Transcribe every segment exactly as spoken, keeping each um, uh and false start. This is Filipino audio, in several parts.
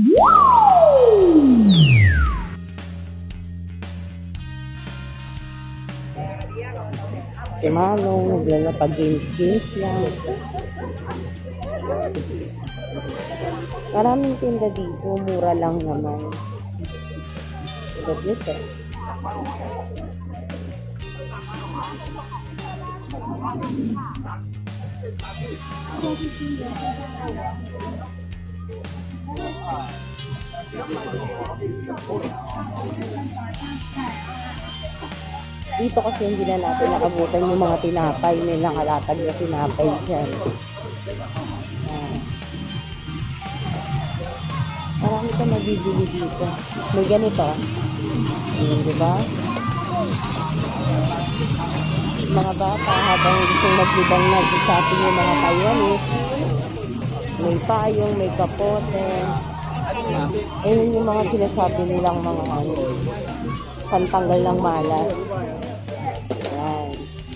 Si Manong, naglalapag games-games lang. Maraming tinda dito, mura lang naman. Tulad nito. Dito kasi hindi na natin nakabutan yung mga tinapay. May nakalatag na tinapay dyan. Ah. Marami ka nabibili dito. May ganito. Ayan, diba? Mga bata, habang gusto maglibang na shopping yung mga Taiwanese, may payong, may kapote. Ayun yung mga sinasabi nilang mga ano, pantanggal ng malas. Ayan.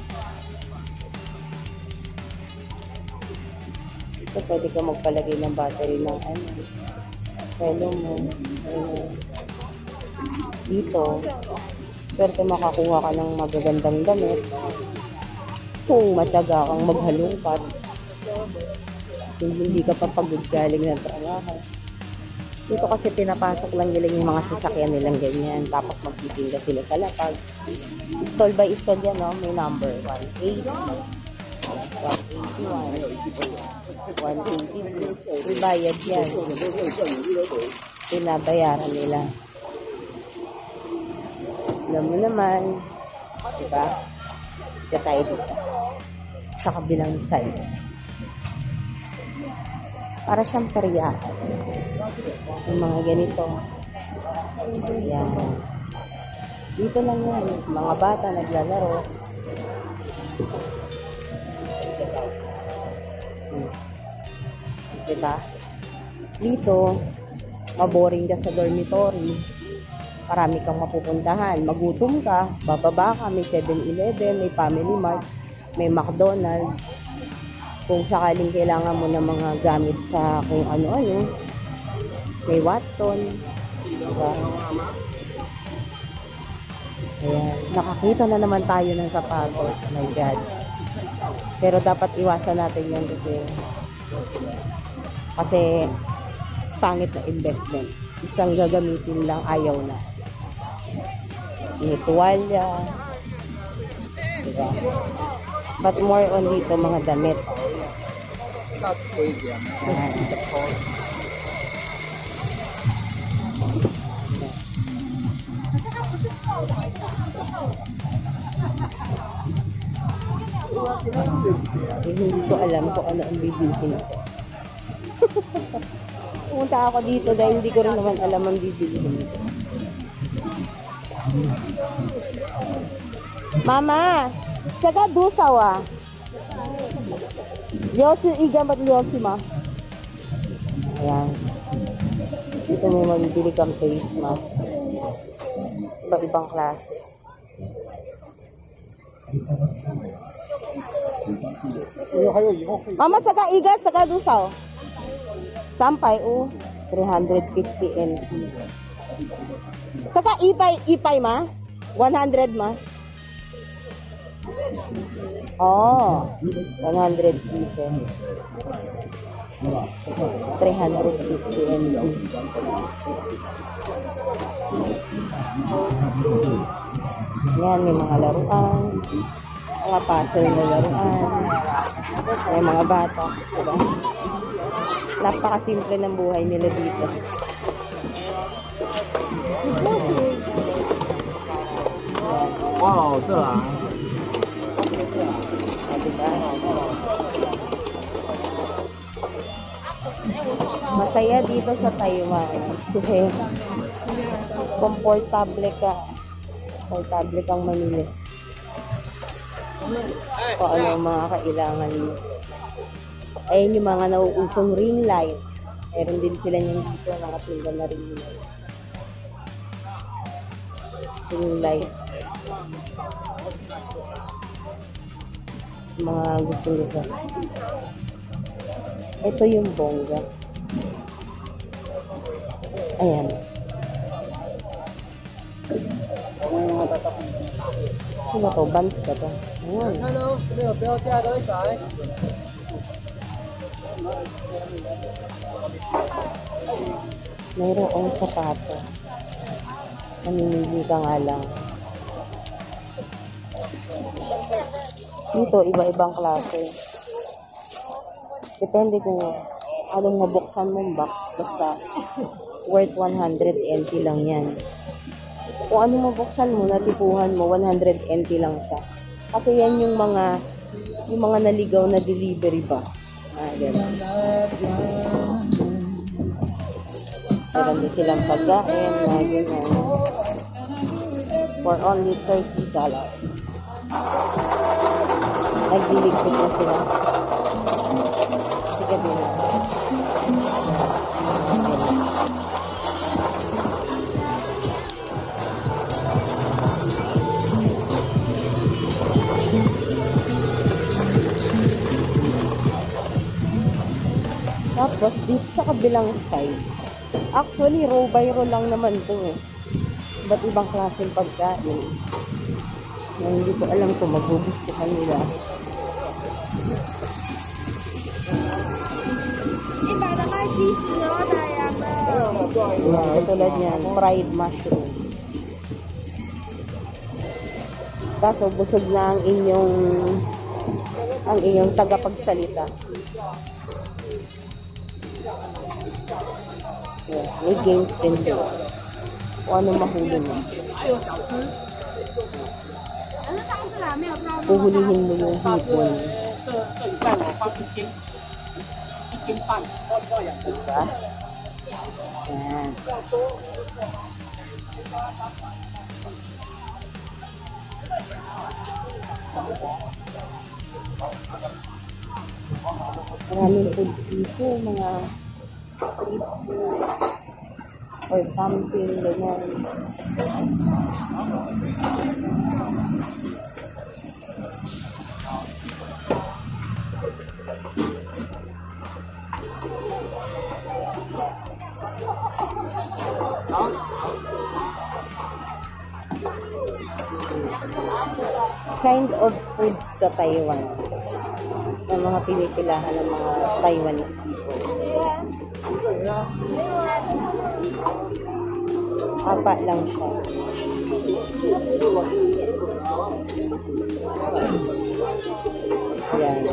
Ito, pwede ka magpalagay ng battery ng ano, pwede mo. Ayan. Dito, pero makakuha ka ng magagandang damit kung matyaga kang maghalungkat, kung hindi ka papagod galing ng trabaho. Dito kasi pinapasok lang nila yung mga sasakyan nilang ganyan, tapos magpipinda sila sa lapag. Stall by stall yan, no? May number one eighty, one eighty-one, one eighty-two. Ibayad yan. Pinabayaran nila. Alam mo naman, diba? Ika tayo dito. Sa kabilang side. Para siyang peryahan. Yung mga ganito. Ayan. Dito lang yan. Mga bata naglalaro. Diba? Dito, maboring ka sa dormitory. Marami kang mapupuntahan. Magutom ka, bababa ka, may seven eleven, may Family Mart, may McDonald's. Kung sakaling kailangan mo ng mga gamit sa kung ano-ano, may Watson. Diba? Ayan. Nakakita na naman tayo ng sapatos. Oh my God. Pero dapat iwasan natin yan kasi kasi pangit na investment. Isang gagamitin lang, ayaw na. May tuwalya. Diba? But more on dito, mga damit. Ayan. Eh, hindi ko alam kung ano ang bibilhin ko. Pumunta ako dito dahil hindi ko rin naman alam ang bibilhin ko. Mama, saka dusaw ah. Liyosi, igamat liyosi ma. Ayan. Dito may mabibili kang face mask. Iba-ibang klase. Mama, saka iga, saka dusaw. Sampay, oh. three hundred fifty N T. Saka ipay, ipay ma? one hundred ma? Oh, one hundred pieces. three hundred fifty N T. Yan, may mga laruan. Mga puzzle na laruan. May mga bata. Diba? Napakasimple ng buhay nila dito. Wow, ito ah. Diba? Masaya dito sa Taiwan kasi komportable ka. Komportable kang mamili. Kung ano ang mga kailangan mo. Ayun yung mga nauusong ring light. Meron din sila yung dito, mga tinda na ring light. Ring light. Mga gustong-gusto. Ito yung bongga. Ayan. Ano to? Buns ba to? Ayan. Mayroong sapatos. Namimili ka nga lang. Dito, iba-ibang klase. Depende kung anong mabuksan mong box. Basta, worth one hundred N T lang yan. Kung anong mabuksan mo, natipuhan mo, one hundred N T lang siya. Kasi yan yung mga, yung mga naligaw na delivery ba. Ah, gano'n. Meron din silang pagkain na ganyan. For only thirty dollars. Nagliligpit na sila. Sige din na. Tapos, dito sa kabilang side, actually, row by row lang naman ito eh. Ba't ibang klaseng pagkain? Na hindi ko alam kung magugustuhan nila. Yan, katulad niyan, fried mushroom. Kaso, busog na ang inyong ang inyong tagapagsalita. Yeah, may games din sila. O ano mahuli mo. Puhulihin mo yung hipon. Diba? Yan. Maraming foods dito, mga street foods or something, ganyan. Kind of foods sa Taiwan. Ang mga pinipilahan ng mga Taiwanese people. Apa lang siya. Yan.